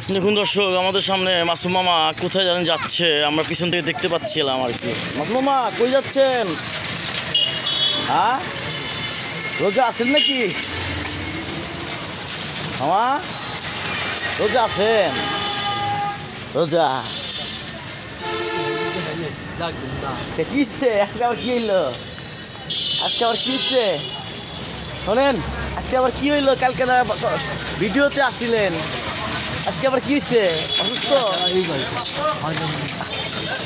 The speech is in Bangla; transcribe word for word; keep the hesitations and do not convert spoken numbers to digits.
দেখুন দর্শক, আমাদের সামনে মাসুম মামা কোথায় জানেন যাচ্ছে, আমরা পিছন থেকে দেখতে পাচ্ছিলাম আর কি। মাসুম মামা কই যাচ্ছেন? হ্যাঁ, রোজা আছেন নাকি মামা? রোজা আছেন? রোজা কিসে আজকে আবার কি হইলো? আজকে আবার কি হচ্ছে শোনেন, আজকে আবার কি হইলো? কালকে না ভিডিওতে আসছিলেন, আজকে আবার কি হচ্ছে? অসুস্থ?